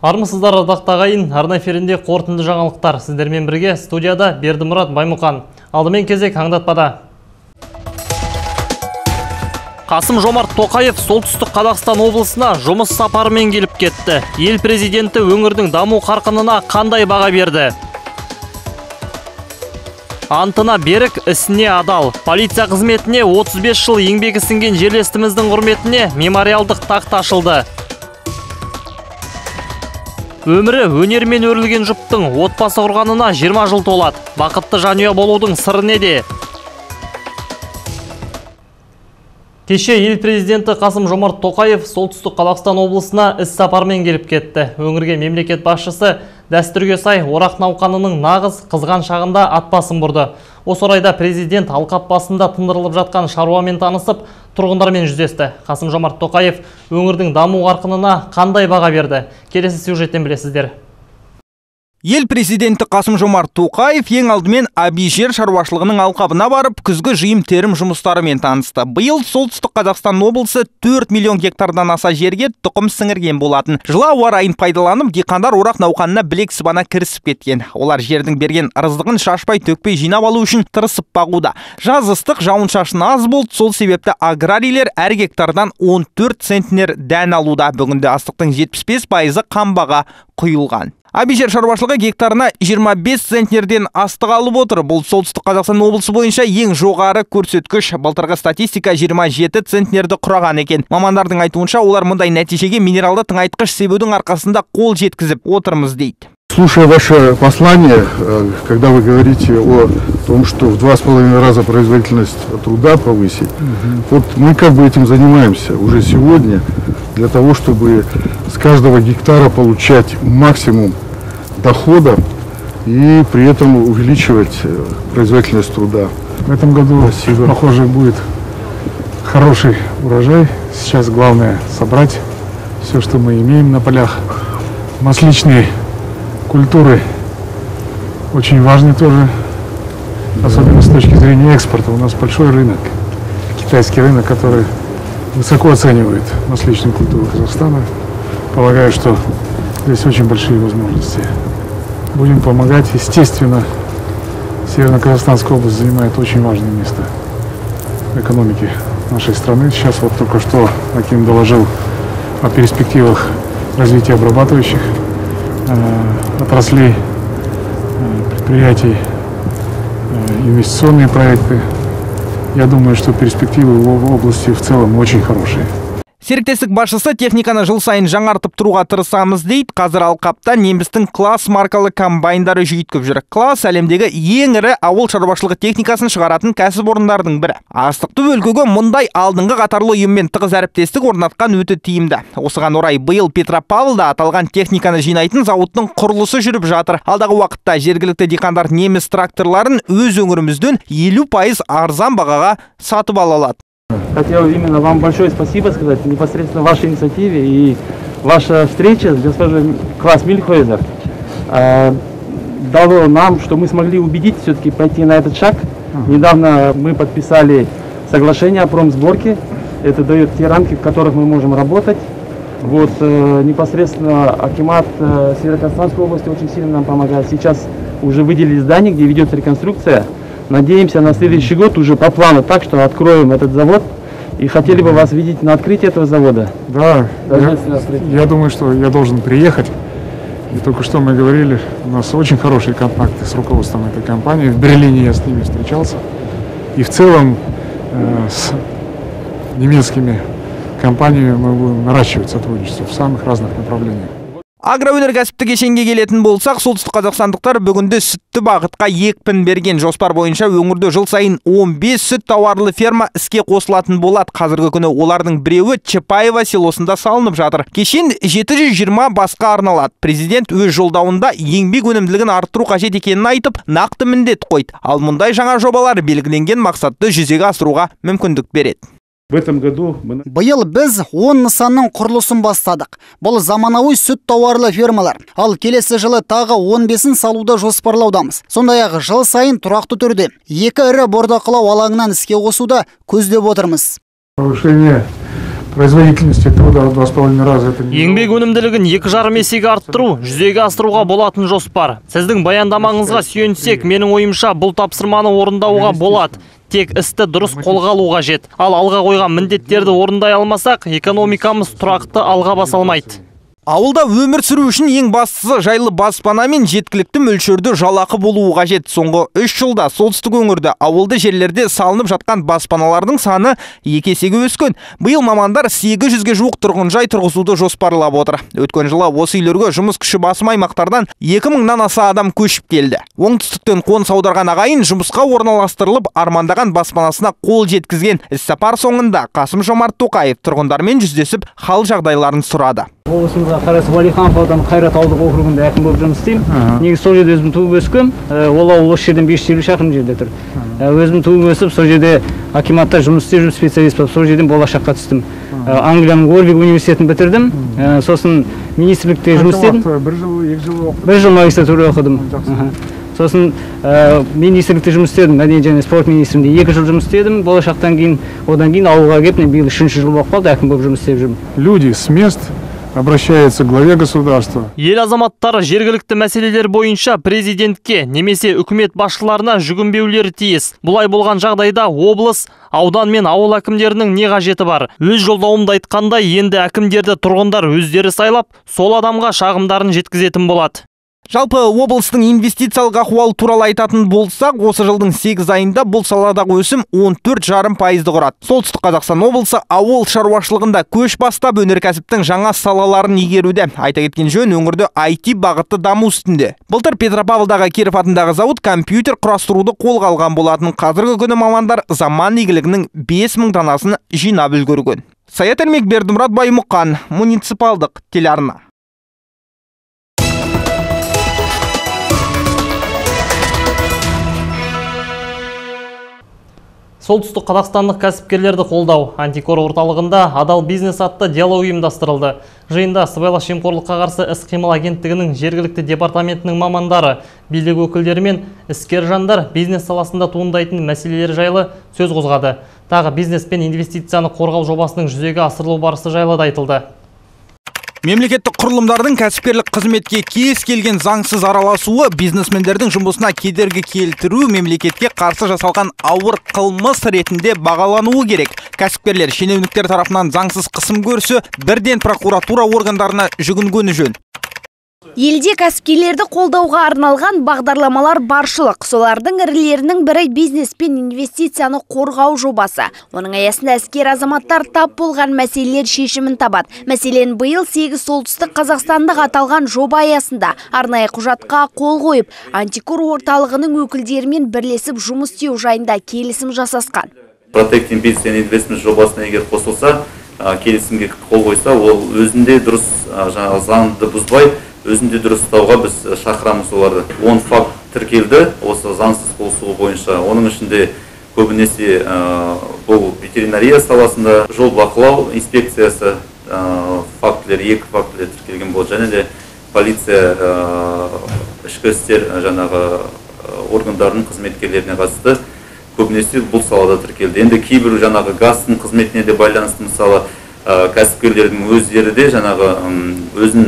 Армысыздар ардақтағайын, арна эфирінде қорытынды жаңалықтар. Сіздермен бірге студияда Бердімұрат Баймұқан. Алдымен кезек аңдатпада. Қасым-Жомарт Тоқаев солтүстік Қазақстан облысына жұмыс сапарымен келіп кетті. Ел президенті өңірдің даму қарқынына қандай баға берді? Антына берік, ісіне адал. Полиция қызметіне 35 жыл еңбегі сіңген жерлестіміздің құрметіне мемориалдық тақта ашылды. Өмірі өнермен өрілген жұптың отбасы құрғанына 20 жыл толады. Бақытты жанұя болудың сыры неде? Кеше ел президенті Қасым-Жомарт Тоқаев солтүстік Қазақстан облысына іс сапармен келіп кетті. Өңірге мемлекет басшысы дәстүрге сай орақ науқанының нағыз қызған шағында ат басын бұрды. Осы орайда президент алқап басында тындырылып жатқан шаруамен танысып, тұрғындармен жүздесті. Қасым-Жомарт Тоқаев өңірдің даму қарқынына қандай баға берді? Келесі сюжеттен білесіздер. Ел президенті Қасым-Жомарт Тоқаев ең алдымен Абижер шаруашылығының алқабына барып, күзгі жиым терім жұмыстарымен танысты. Биыл солтүстік Қазақстан облысы 4 миллион гектардан аса жерге тұқым сіңірген болатын. Жылы ауа райын пайдаланып, диқандар орақ науқанына білек сыбана кірісіп кеткен. Олар жердің берген ырыздығын шашпай төкпей жинап алу үшін тырысып бағуда. Жаз ыстық, жауын-шашын аз болды, сол себепті аграрийлер әр гектардан 14 центнер дән алуда. Бүгінде астықтың 75% қамбаға құйылған. Абижер шаруашылығы гектарына 25 центнерден астық алып отыр. Бұл солтүстік Қазақстан облысы бойынша ең жоғары көрсеткіш. Былтырғы статистика 27 центнерді құраған екен. Мамандардың айтуынша, олар мұндай нәтижеге минералды тыңайтқыш себудің арқасында қол жеткізіп отырмыз дейді. Слушая ваше послание, когда вы говорите о том, что в 2,5 раза производительность труда повысить, вот мы как бы этим занимаемся уже сегодня, для того, чтобы с каждого гектара получать максимум дохода и при этом увеличивать производительность труда. В этом году, похоже, будет хороший урожай. Сейчас главное собрать все, что мы имеем на полях. Масличные культуры очень важны тоже, особенно с точки зрения экспорта. У нас большой рынок, китайский рынок, который высоко оценивает масличную культуру Казахстана. Полагаю, что здесь очень большие возможности. Будем помогать. Естественно, Северно-Казахстанская область занимает очень важное место в экономике нашей страны. Сейчас вот только что Аким доложил о перспективах развития обрабатывающих отраслей, предприятий, инвестиционные проекты. Я думаю, что перспективы в области в целом очень хорошие. Серіктестік басшысы техниканы жыл сайын жаңартып тұруға тырысамыз дейді. Қазір алқапта немістің класс маркалы комбайндары жүйткіп жүр. Класс әлемдегі ең ірі ауыл шаруашылығы техникасын шығаратын кәсіпорындардың бірі. Астықты өлкөге мұндай алдыңғы қатарлы ұйыммен тығыз әріптестік орнатқан өте тиімді. Осыған орай биыл Петропавлда аталған техниканы жинайтын зауыттың құрылысы жүріп жатыр. Алдағы уақытта жергілікті диқандар неміс тракторларын өз өңірімізден 50% арзан бағаға сатып ала алады. Хотел именно вам большое спасибо сказать непосредственно вашей инициативе, и ваша встреча с госпожой Класс Мильхойзер дало нам, что мы смогли убедить все-таки пойти на этот шаг. Недавно мы подписали соглашение о промсборке. Это дает те рамки, в которых мы можем работать. Вот, непосредственно акимат Северо-Казахстанской области очень сильно нам помогает. Сейчас уже выделили здание, где ведется реконструкция. Надеемся на следующий год уже по плану так, что откроем этот завод. И хотели бы вас видеть на открытии этого завода. Да, я думаю, что я должен приехать. И только что мы говорили, у нас очень хорошие контакты с руководством этой компании. В Берлине я с ними встречался. И в целом с немецкими компаниями мы будем наращивать сотрудничество в самых разных направлениях. Агроөнеркәсіптік кешенге келетін болсақ, солтүстік қазақстандықтар бүгінде сүтті бағытқа екпін берген. Жоспар бойынша өңірде жыл сайын 15 сүт тауарлы ферма іске қосылатын болады. Қазіргі күні олардың біреуі Чапаева селосында салынып жатыр. Кешен 720 басқа арналады. Президент өз жолдауында еңбек өнімділігін арттыру қажет екенін айтып, нақты міндет қойды. Ал мұндай жаңа жобалар белгіленген мақсатты жүзеге асыруға мүмкіндік береді. В этом году Биыл біз 10 нысанның құрылысын бастадық. Бұл заманауи сүт тауарлы фермалар. Ал келесі жылы тағы 15-ін салуды жоспарлаудамыз. Сондай-ақ жыл сайын тұрақты түрде 2 ірі бордақылау алаңынан іске қосуды көздеп отырмыз. Повышение производительности труда в 2,5 раза. Это не Еңбек өнімділігін 2,5 есеге арттыру жүзеге асыруға болатын жоспар. Сіздің баяндамаңызға сүйенсек, менің ойымша бұл тапсырманы орындауға болады. Тек істі дұрыс қолға алу қажет. Ал алға қойған міндеттерді орындай алмасақ, экономикамыз тұрақты алға баса алмайды. Ауылда өмір сүру үшін ең бастысы жайлы баспана мен жеткілікті мөлшерде жалақы болуы қажет. Соңғы 3 жылда солтүстік өңірде ауылды жерлерде салынып жатқан баспаналардың саны 2 есеге өскен. Биыл мамандар 800-ге жуық тұрғын жай тұрғызуды жоспарлап отыр. Өткен жылы осы үйлерге жұмыс күші басым аймақтардан 2000-нан аса адам көшіп келді. Оңтүстіктен қоныс аударған ағайын жұмысқа орналастырылып, армандаған баспанасына қол жеткізген. Іссапар соңында Қасым-Жомарт Тоқаев тұрғындармен жүздесіп, хал жағдайларын сұрады. Облысымызға қарасы Валиханов ауданы Қайрат ауылдық округінде әкім болып жұмыс істеймін. Негізі сол жерде өзім туып өскем. Ол ауыл осы жерден 550 шақырым жерде тұр. Өзім туып өсіп, сол жерде акиматта жұмыс істеп жүріп, специалист болып, сол жерден болашаққа түстім. Англияның Уорвик университетін бітірдім. Сосын министрлікте жұмыс істедім. 1 жыл магистратура оқыдым. Сосын министрлікте жұмыс істедім, мәдениет және спорт министрінде 2 жыл жұмыс істедім. Болашақтан кейін, одан кейін ауылға келіп, биыл 3-ші жыл болып қалды, әкім болып жұмыс істеп жүрмін. Люди с мест обращаются к главе государства. Ел азаматтары жергілікті мәселелер бойынша президентке немесе үкімет басшыларына жүгінбеулері тиіс. Бұлай болған жағдайда облыс, аудан мен ауыл әкімдерінің не қажеті бар? Өз жолдауымда айтқандай, енді әкімдерді тұрғындар өздері сайлап, сол адамға шағымдарын жеткізетін болады. Жалпы облыстың инвестициялық ахуалы туралы айтатын болсақ, осы жылдың 8 айында бұл саладағы өсім 14,5% құрады. Солтүстік Қазақстан облысы ауыл шаруашылығында көш бастап өнеркәсіптің жаңа салаларын игеруде. Айта кеткен жөн, өңірде IT бағытты даму үстінде. Былтыр Петропавлдағы Киров атындағы зауыт компьютер құрастыруды қолға алған болатын. Қазіргі күні мамандар заман игілігінің 5000 данасын жинап үлгерген. Саят Әлмекберді, Мұрат Баймұқан, муниципалдық телеарна. Солтүстік қазақстандық кәсіпкерлерді қолдау антикор орталығында адал бизнес атты диалог ұйымдастырылды. Жиында сыбайлас жемқорлыққа қарсы іс-қимыл агенттігінің жергілікті департаментінің мамандары, билік өкілдері мен іскер жандар бизнес саласында туындайтын мәселелер жайлы сөз қозғады. Тағы бизнес пен инвестицияны қорғау жобасының жүзеге асырылу барысы жайлы да айтылды. Мемлекеттік құрылымдардың кәсіпкерлік қызметке кез келген заңсыз араласуы, бизнесмендердің жұмысына кедергі келтіру мемлекетке қарсы жасалған ауыр қылмыс ретінде бағалануы керек. Кәсіпкерлер шенеуніктер тарапынан заңсыз қысым көрсе, бірден прокуратура органдарына жүгінгені жөн. Елде кәсіпкерлерді қолдауға арналған бағдарламалар баршылық. Солардың ірілерінің бірі бизнес пен инвестицияны қорғау жобасы. Оның аясында іскер азаматтар тап болған мәселелер шешімін табады. Мәселен, биыл 8 солтүстік қазақстандық аталған жоба аясында арнайы құжатқа қол қойып, антикор орталығының өкілдерімен бірлесіп жұмыс істеу жайында келісім жасасқан. Protecting Business and Investment жобасына егер қосылса, келісімге қол қойса, ол өзінде дұрыс заңды бұзбай, өзінде дұрыс ұстауға біз шақырамыз оларды. 10 факт тіркелді осы заңсыз қосылу бойынша. Оның ішінде көбінесе бұл ветеринария саласында жол бақылау инспекциясы фактілер, 2 фактілер тіркелген болды. Және де полиция ішкі істер жаңағы органдарының қызметкерлеріне қатысты көбінесе бұл салада тіркелді. Енді кейбір жаңағы газдың қызметіне де байланысты, мысалы кәсіпкерлердің өздері де жаңағы өзін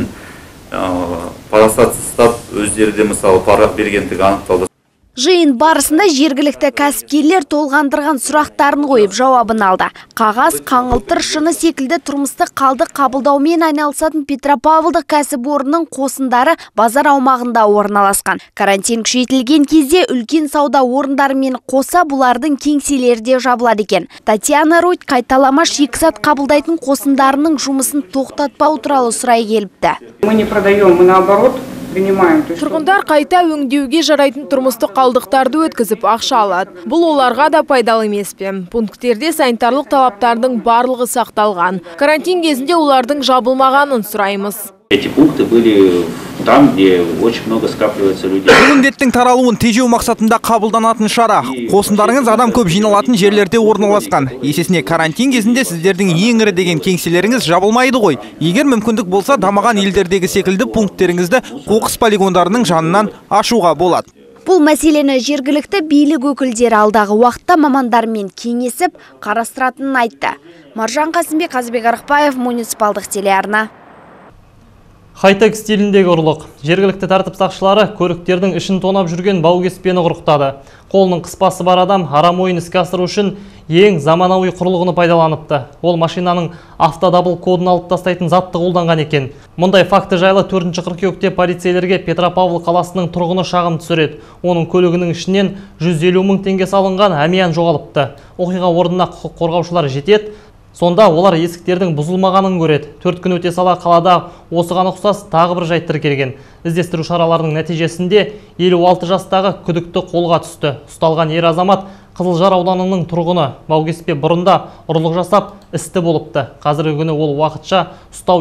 парасатсыз ұстап, өздері де мысалы пара бергендігі анықталды. Жиын барысында жергілікті кәсіпкерлер толғандырған сұрақтарын қойып жауабын алды. Қағаз, қаңылтыр, шыны секілді тұрмыстық қалдық қабылдаумен айналысатын Петропавлдық кәсіпорынның қосындары базар аумағында орналасқан. Карантин күшейтілген кезде үлкен сауда орындарымен қоса бұлардың кеңселері де жабылады екен. Татьяна Ройт қайталама шикізат қабылдайтын қосындарының жұмысын тоқтатпау туралы сұрай келіпті. Мы не продаем, мы наоборот Тұрғындар қайта өңдеуге жарайтын тұрмыстық қалдықтарды өткізіп ақша алады. Бұл оларға да пайдалы емес пе? Пункттерде санитарлық талаптардың барлығы сақталған. Карантин кезінде олардың жабылмағанын сұраймыз. Эти пункты были там, где очень много скапливается людей. Бұл індеттің таралуын тежеу мақсатында қабылданатын шара. Қосындарыңыз адам көп жиналатын жерлерде орналасқан. Есесіне карантин кезінде сіздердің ең ірі деген кеңселеріңіз жабылмайды ғой. Егер мүмкіндік болса, дамыған елдердегі секілді пункттеріңізді қоқыс полигондарының жанынан ашуға болады. Бұл мәселені жергілікті билік өкілдері алдағы уақытта мамандармен кеңесіп қарастыратынын айтты. Маржан Қасымбек, Қазбек Арықбаев, муниципалдық телеарна. Хай-тек стиліндегі ұрлық. Жергілікті тәртіп сақшылары көліктердің ішін тонап жүрген бау-кеспені құрықтады. Қолының қыспасы бар адам арам ойын іске асыру үшін ең заманауи құрылғыны пайдаланыпты. Ол машинаның автодабыл кодын алып тастайтын затты қолданған екен. Мұндай факті жайлы 4 қыркүйекте полицейлерге Петропавл қаласының тұрғыны шағым түсіреді. Оның көлігінің ішінен 150 мың теңге салынған әмиян жоғалыпты. Оқиға орнына құқық қорғаушылар жетеді. Сонда олар есіктердің бұзылмағанын көреді. 4 күн өте сала қалада осыған ұқсас тағы бір жайт тіркелген. Іздестіру шараларының нәтижесінде 56 жастағы күдікті қолға түсті. Ұсталған ер азамат Қызылжар ауданының тұрғыны. Бау-кеспе бұрында ұрлық жасап істі болыпты. Қазіргі күні ол уақытша ұстау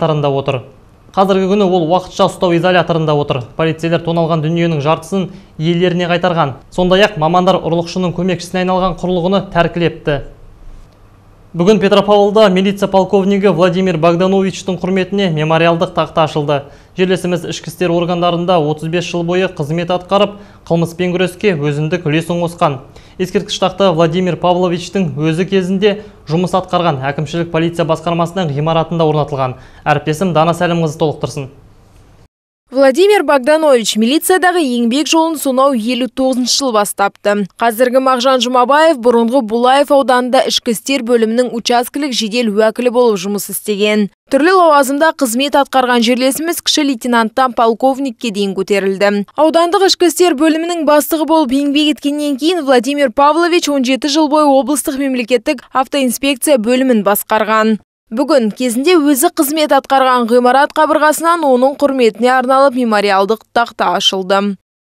изоляторында отыр. Полицейлер тоналған дүниенің жартысын иелеріне қайтарған. Сондай-ақ мамандар ұрлықшының көмекшісіне айналған құрылғыны тәркілепті. Бүгін Петропавлда милиция полковнигі Владимир Богдановичтің құрметіне мемориалдық тақта ашылды. Жерлесіміз ішкі істер органдарында 35 жыл бойы қызмет атқарып, қылмыспен күреске өзіндік үлесін қосқан. Ескерткіш тақта Владимир Павловичтің өзі кезінде жұмыс атқарған әкімшілік полиция басқармасының ғимаратында орнатылған. Әріптесім Дана Сәлімқызы толықтырсын. Владимир Богданович милициядағы еңбек жолын сонау 59 жыл бастапты. Қазіргі Мағжан Жұмабаев бұрынғы Булаев ауданында ішкі істер бөлімінің учаскелік жедел уәкілі болып жұмыс істеген. Түрлі лауазымда қызмет атқарған жерлесіміз кіші лейтенанттан полковникке дейін көтерілді. Аудандық ішкі істер бөлімінің бастығы болып еңбек еткеннен кейін Владимир Павлович 17 жыл бойы облыстық мемлекеттік автоинспекция бөлімін басқарған. Бүгін кезінде өзі қызмет атқарған ғимарат қабырғасынан оның құрметіне арналып мемориалдық тақта ашылды.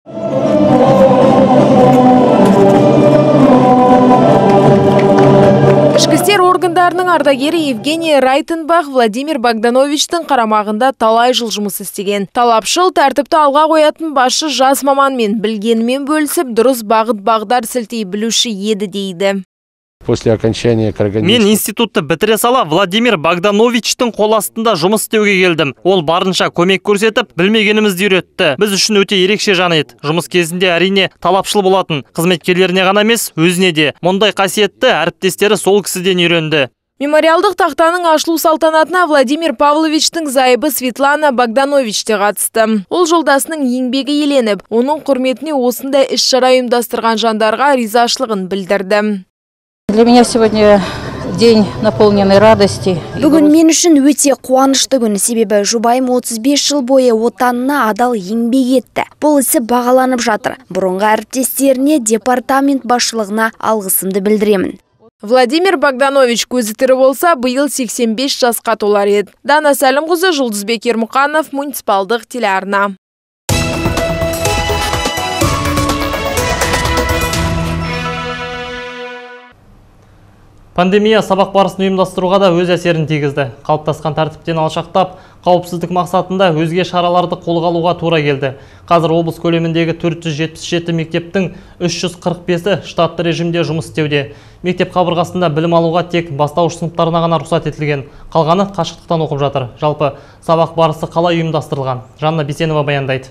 Ішкі істер органдарының ардагері Евгений Райтенбах Владимир Богдановичтің қарамағында талай жыл жұмыс істеген. Талапшыл, тәртіпті алға қоятын басшы жас маманмен білгенімен бөлісіп, дұрыс бағыт-бағдар сілтей білуші еді дейді. Мен институтты бітіре сала Владимир Богдановичтің қол астында жұмыс істеуге келдім. Ол барынша көмек көрсетіп, білмегенімізді үйретті. Біз үшін өте ерекше жан еді. Жұмыс кезінде әрине талапшыл болатын. Қызметкерлеріне ғана емес, өзіне де. Мұндай қасиетті әріптестері сол кісіден үйренді. Мемориалдық тақтаның ашылу салтанатына Владимир Павловичтің зайыбы Светлана Богданович те қатысты. Ол жолдасының еңбегі еленіп, оның құрметіне осындай іс-шара ұйымдастырған жандарға ризашылығын білдірді. Для меня сегодня день наполненный радости. Бүгін мен үшін өте қуанышты күн, себебі жұбайым 35 жыл бойы отанына адал еңбек етті. Бұл ісі бағаланып жатыр. Бұрынғы әріптестеріне, департамент басшылығына алғысымды білдіремін. Владимир Богданович көзі тірі болса, биыл 85 жасқа толар еді. Дана Сәлімқызы, Жұлдызбек Ермұқанов, муниципалдық телеарна. Пандемия сабақ барысын ұйымдастыруға да өз әсерін тигізді. Қалыптасқан тәртіптен алшақтап, қауіпсіздік мақсатында өзге шараларды қолға алуға тура келді. Қазір облыс көлеміндегі 477 мектептің 345-і штатты режимде жұмыс істеуде. Мектеп қабырғасында білім алуға тек бастауыш сыныптарына ғана рұқсат етілген. Қалғаны қашықтықтан оқып жатыр. Жалпы сабақ барысы қалай ұйымдастырылған? Жанна Бисенова баяндайды.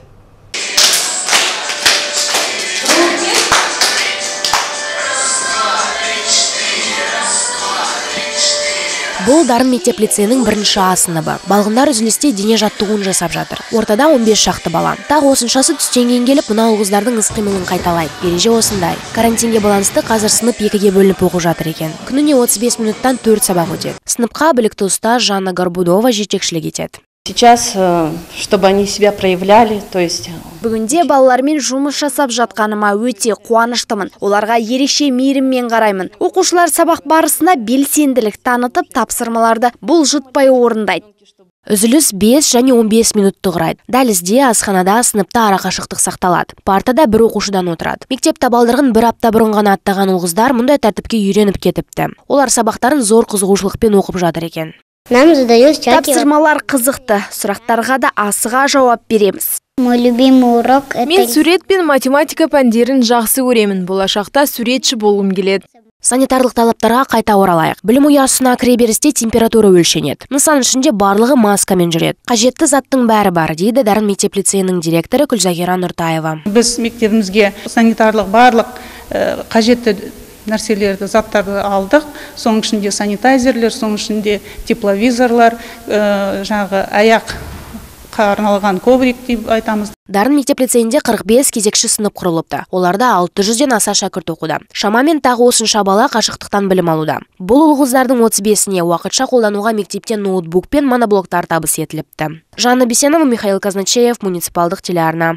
Бұл Дарын мектеп лицейінің бірінші А сыныбы. Балғындар үзілісте дене жаттығуын жасап жатыр. Ортада 15 шақты бала. Тағы осыншасы түстен кейін келіп, мына ұл-қыздардың іс-қимылын қайталайды. Ереже осындай. Карантинге байланысты қазір сынып екіге бөлініп оқып жатыр екен. Күніне 35 минуттан 4 сабақ өтеді. Сыныпқа білікті ұстаз Жанна Горбудова жетекшілік етеді. Сейчас, чтобы они себя проявляли, то есть... Бүгінде балалармен жұмыс жасап жатқаныма өте қуаныштымын. Оларға ерекше мейіріммен қараймын. Оқушылар сабақ барысында белсенділік танытып, тапсырмаларды бұлжытпай орындайды. Үзіліс 5 және 15 минутты құрайды. Дәлізде, асханада, сыныпта арақашықтық сақталады. Партада бір оқушыдан отырады. Мектеп табалдырғын бір апта бұрын ғана аттаған ұл-қыздар мұндай тәртіпке үйреніп кетіпті. Олар сабақтарын зор қызығушылықпен оқып жатыр екен. Тапсырмалар қызықты, сұрақтарға да асыға жауап береміз. Мен сурет пен математика пәндерін жақсы көремін. Болашақта суретші болғым келеді. Санитарлық талаптарға қайта оралайық. Білім ұясына кіреберісте температура өлшенеді. Нысан ішінде барлығы маскамен жүреді. Қажетті заттың бәрі бар, дейді Дарын мектеп-лицейінің директоры Күлзагира Нұртаева. Біз мектебімізге санитарлық барлық қажетті нәрселерді, заттарды алдық. Соның ішінде санитайзерлер, соның ішінде тепловизорлар, жаңағы аяққа арналған коврик деп айтамыз. Дарын мектеп-лицейінде 45 кезекші сынып құрылыпты. Оларда 600-ден аса шәкірт оқуда. Шамамен тағы осынша бала қашықтықтан білім алуда. Бұл ұл-қыздардың 35-іне уақытша қолдануға мектептен ноутбук пен моноблоктар табыс етіліпті. Жанна Бесенова, Михаил Казначеев, муниципалдық телеарна.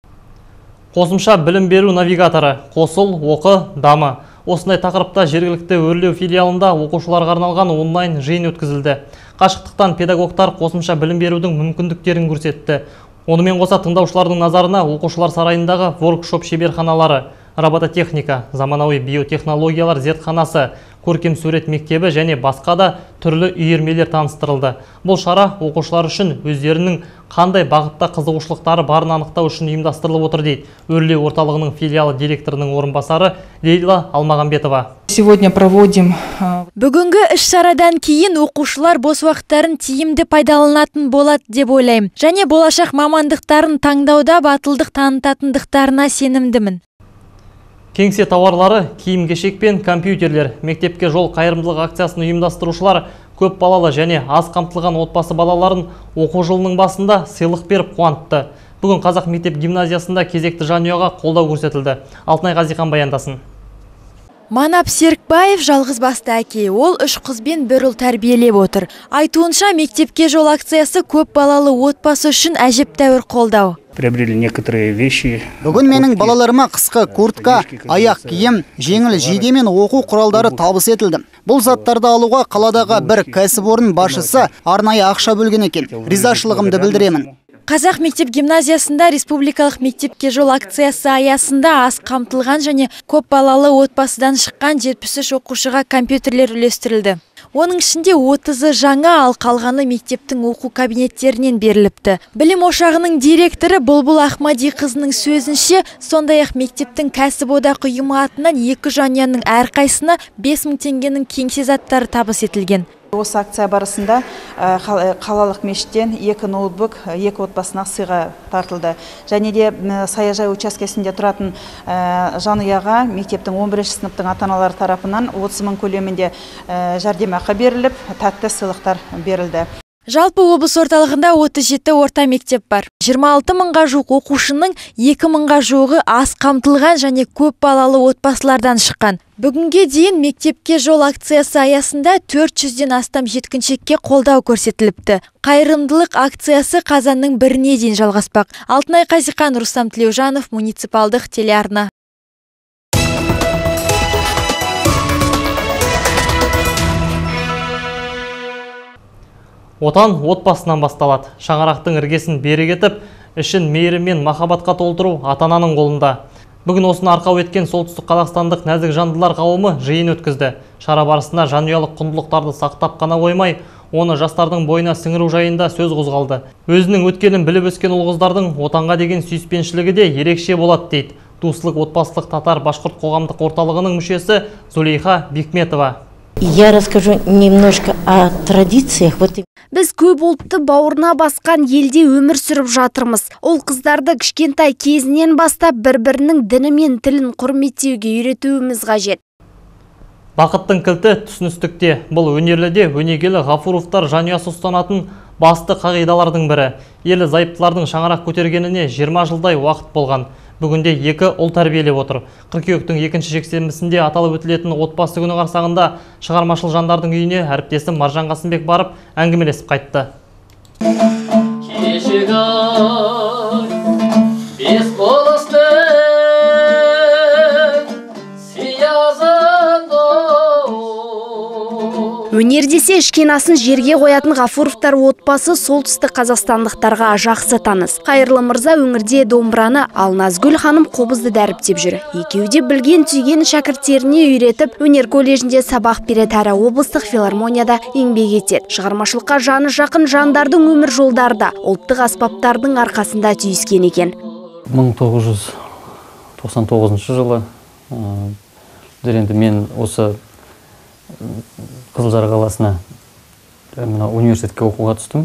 Қосымша білім беру навигаторы, қосыл, оқы, дамы. Осындай тақырыпта жергілікті Өрлеу филиалында оқушыларға арналған онлайн жиын өткізілді. Қашықтықтан педагогтар қосымша білім берудің мүмкіндіктерін көрсетті. Онымен қоса тыңдаушылардың назарына оқушылар сарайындағы воркшоп шеберханалары, робототехника, заманауи биотехнологиялар зертханасы, көркем сурет мектебі және басқа да түрлі үйірмелер таныстырылды. Бұл шара оқушылар үшін өздерінің қандай бағытта қызығушылықтары барын анықтау үшін ұйымдастырылып отыр дейді Өрлеу орталығының филиалы директорының орынбасары Лейла Алмағамбетова. Сегодня проводим. Бүгінгі іс-шарадан кейін оқушылар бос уақыттарын тиімді пайдаланатын болады деп ойлаймын. Және болашақ мамандықтарын таңдауда батылдық танытатындықтарына сенімдімін. Кеңсе тауарлары, киім-кешек пен компьютерлер, мектепке жол қайырымдылық акциясын ұйымдастырушылар көп балалы және аз қамтылған отбасы балаларын оқу жылының басында сыйлық беріп қуантты. Бүгін Қазақ мектеп гимназиясында кезекті жанұяға қолдау көрсетілді. Алтынай Қазихан баяндасын. Манап Серікбаев жалғыз басты әке. Ол 3 қыз бен 1 ұл тәрбиелеп отыр. Айтуынша мектепке жол акциясы көп балалы отбасы үшін әжептәуір қолдау. Приобрели некоторые вещи. Бүгін менің балаларыма қысқы куртка, аяқ киім, жеңіл жейде мен оқу құралдары табыс етілді. Бұл заттарды алуға қаладағы бір кәсіпорын басшысы арнайы ақша бөлген екен. Ризашылығымды білдіремін. Қазақ мектеп гимназиясында республикалық мектепке жол акциясы аясында аз қамтылған және көп балалы отбасыдан шыққан 73 оқушыға компьютерлер үлестірілді. Оның ішінде 30-ы жаңа, ал қалғаны мектептің оқу кабинеттерінен беріліпті. Білім ошағының директоры Бұлбұл Ахмади қызының сөзінше, сондай-ақ мектептің кәсіподақ ұйымы атынан 2 жанұяның әрқайсына 5000 теңгенің кеңсе заттары табыс етілген. Осы акция барысында қалалық мешіттен 2 ноутбук 2 отбасына сыйға тартылды. Және де саяжай учаскесінде тұратын жанұяға мектептің 11-ші сыныптың ата-аналары тарапынан 30 мың көлемінде жәрдемақы беріліп, тәтті сыйлықтар берілді. Жалпы облыс орталығында 37 орта мектеп бар. 26 мыңға жуық оқушының 2 мыңға жуығы аз қамтылған және көп балалы отбасылардан шыққан. Бүгінге дейін мектепке жол акциясы аясында 400-ден астам жеткіншекке қолдау көрсетіліпті. Қайырымдылық акциясы қазанның 1-не дейін жалғаспақ. Алтынай Қазихан, Рустам Тілеужанов, муниципалдық телеарна. Отан отбасынан басталады. Шаңырақтың іргесін бері кетіп, ішін мейірім мен махаббатқа толтыру ата-ананың қолында. Бүгін осыны арқау еткен солтүстік қазақстандық нәзік жандылар қауымы жиын өткізді. Шара барысында жанұялық құндылықтарды сақтап қана қоймай, оны жастардың бойына сіңіру жайында сөз қозғалды. Өзінің өткенін біліп өскен ұл-қыздардың отанға деген сүйіспеншілігі де ерекше болады дейді Туыслық отбасылық татар башқұрт қоғамдық орталығының мүшесі Зулейха Бекметова. Я расскажу немножко о традициях. Біз көп ұлтты бауырына басқан елде өмір сүріп жатырмыз. Ол қыздарды кішкентай кезінен бастап бір-бірінің діні мен тілін құрметтеуге үйретуіміз қажет. Бақыттың кілті түсіністікте. Бұл өнерліде өнегелі Ғафуровтар жанұясы ұстанатын басты қағидалардың бірі. Елі зайыптылардың шаңырақ көтергеніне 20 жылдай уақыт болған. Бүгінде 2 ұл тәрбиелеп отыр. Қыркүйектің 2-ші жексенбісінде аталып өтілетін отбасы күні қарсаңында шығармашыл жандардың үйіне әріптесім Маржан Қасымбек барып әңгімелесіп қайтты. Өнер десе ішкен асын жерге қоятын Ғафуровтар отбасы солтүстік қазақстандықтарға жақсы таныс. Қайырлы мырза өңірде домбыраны, ал Назгүл ханым қобызды дәріптеп жүр. Екеуі де білген түйген шәкірттеріне үйретіп, өнер колледжінде сабақ береді, әрі облыстық филармонияда еңбек етеді. Шығармашылыққа жаны жақын жандардың өмір жолдарда ұлттық аспаптардың арқасында түйіскен екен. 1999 жылы Енді мен осы Қызылжар қаласына университетке оқуға түстім.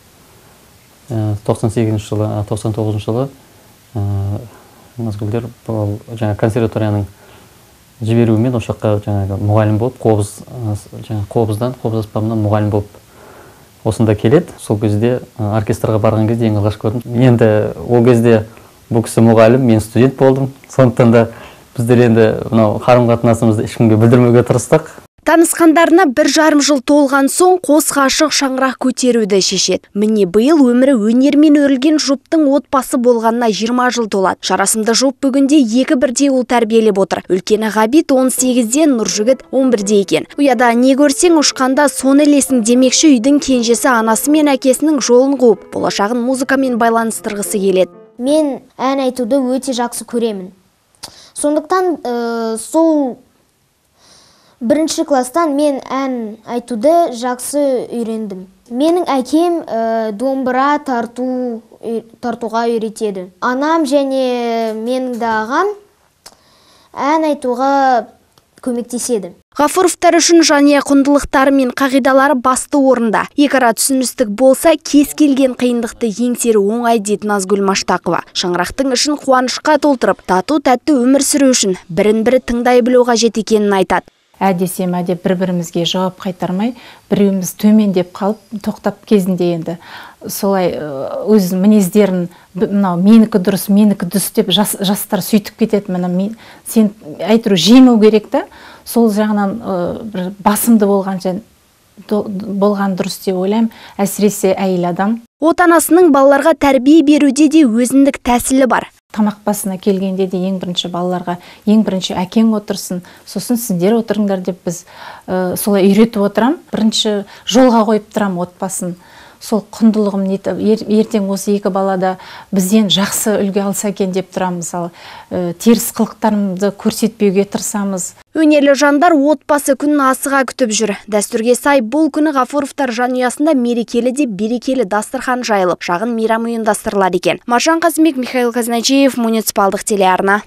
98 жылы, 99 жылы Назгүлдер жаңа консерваторияның жіберуімен осы жаққа жаңағы мұғалім болып, Қобыз аспабынан мұғалім болып осында келеді. Сол кезде оркестрға барған кезде ең алғаш көрдім. Енді ол кезде бұл кісі мұғалім, мен студент болдым. Сондықтан да біздер енді мынау қарым-қатынасымызды ешкімге білдірмеуге тырыстық. Танысқандарына 1,5 жыл толған соң қос ғашық шаңырақ көтеруді шешеді. Міне биыл өмірі өнермен өрілген жұптың отбасы болғанына 20 жыл толады. Жарасымды жұп бүгінде 2 бірдей ұл тәрбиелеп отыр. Үлкені Ғабит 18-де, Нұржігіт 11-де екен. Ұяда не көрсең ұшқанда соны ілесің демекші үйдің кенжесі анасы мен әкесінің жолын қуып, болашағын музыкамен байланыстырғысы келеді. Мен ән айтуды өте жақсы көремін. Сондықтан сол бірінші класстан мен ән айтуды жақсы үйрендім. Менің әкем домбыра тартуға үйретеді. Анам және менің де ағам ән айтуға көмектеседі. Ғафуровтар үшін жанұя құндылықтары мен қағидалары басты орында. Екара түсіністік болса, кез келген қиындықты еңсеру оңай дейді Назгүл Маштақова. Шаңырақтың ішін қуанышқа толтырып, тату-тәтті өмір сүру үшін бірін-бірі тыңдай білу қажет екенін айтады. Десем, бір-бірімізге жауап қайтармай, біреуіміз төмендеп қалып, тоқтап кезінде енді солай өз мінездерін, менікі дұрыс деп жастар сөйтіп кетеді. Сен айтыру жеңу керек та, сол жағынан басымды болған дұрыс деп ойлаймын, әсіресе әйел адам. Отанасының балаларға тәрбие беруде де өзіндік тәсілі бар. Тамақ басына келгенде де ең бірінші балаларға, ең бірінші әкең отырсын, сосын сіздер отырыңдар деп біз солай үйретіп отырам. Бірінші жолға қойып тұрам отбасын. Сол құндылығым ертең осы 2 балада бізден жақсы үлгі алса екен деп тұрам. Мысалы, теріс қылықтарымызды көрсетпеуге тырысамыз. Өнерлі жандар отбасы күнін асыға күтіп жүр. Дәстүрге сай бұл күні Ғафуровтар жанұясында мерекелі де берекелі дастархан жайылып, шағын мейрам ұйымдастырылады екен. Маржан Қазымбек, Михаил Казначеев, муниципалдық телеарна.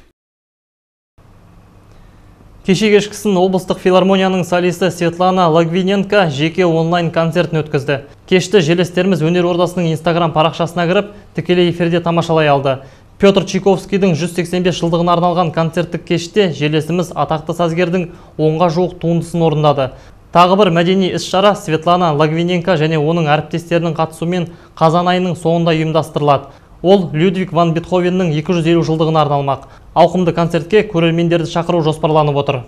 Кеше кешкісін облыстық филармонияның солисті Светлана Логвиненко жеке онлайн концертін өткізді. Кешті желестеріміз өнер ордасының Инстаграм парақшасына кіріп, тікелей эфирде тамашалай алды. Петр Чайковскийдің 185 жылдығына арналған концерттік кеште желесіміз атақты сазгердің 10-ға жуық туындысын орындады. Тағы бір мәдени іс-шара Светлана Логвиненко және оның әріптестерінің қатысуымен қазан айының соңында ұйымдастырылады. Ол Людвиг ван Бетховеннің 250 жылдығына арналмақ. Ауқымды концертке көрермендерді шақыру жоспарланып отыр.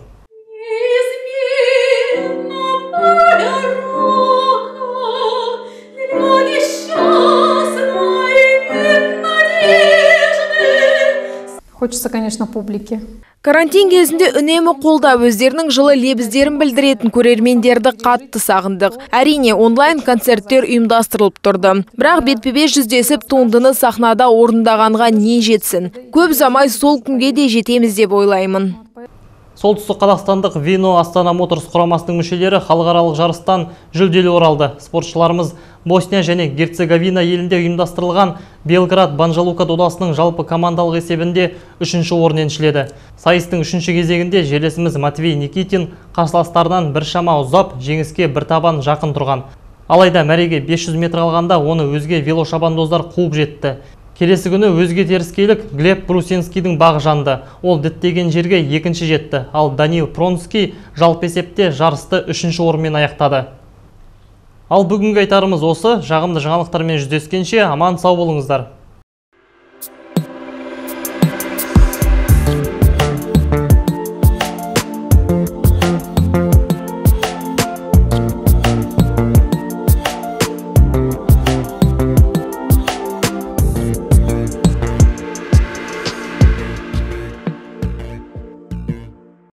Хочется, конечно, публике. Карантин кезінде үнемі қолдап өздерінің жылы лебіздерін білдіретін көрермендерді қатты сағындық. Әрине, онлайн концерттер ұйымдастырылып тұрды. Бірақ бетпе-бет жүздесіп туындыны сахнада орындағанға не жетсін. Көп замай сол күнге де жетеміз деп ойлаймын. Солтүстік Қазақстандық Вино Астана Моторс құрамасының мүшелері халықаралық жарыстан жүлделі оралды. Спортшыларымыз Босния және Герцеговина елінде ұйымдастырылған Белград Банжалука додасының жалпы командалық есебінде 3-ші орын еншіледі. Сайыстың 3-ші кезегінде желесіміз Матвей Никитин қарсыластарынан біршама ұзап, жеңіске бір табан жақын тұрған. Алайда мәреге 500 метр алғанда оны өзге велошабандоздар қуып жетті. Келесі күні өзге теріскейлік Глеб Брусенскийдің бағы жанды. Ол діттеген жерге 2-ші жетті. Ал Данил Пронский жалпы есепте жарысты 3-ші орынмен аяқтады. Ал бүгінгі айтарымыз осы. Жағымды жаңалықтармен жүздескенше аман сау болыңыздар.